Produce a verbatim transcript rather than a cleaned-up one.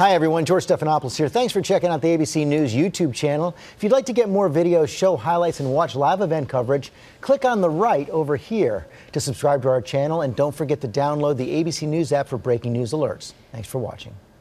Hi, everyone. George Stephanopoulos here. Thanks for checking out the A B C News YouTube channel. If you'd like to get more videos, show highlights, and watch live event coverage, click on the right over here to subscribe to our channel. And don't forget to download the A B C News app for breaking news alerts. Thanks for watching.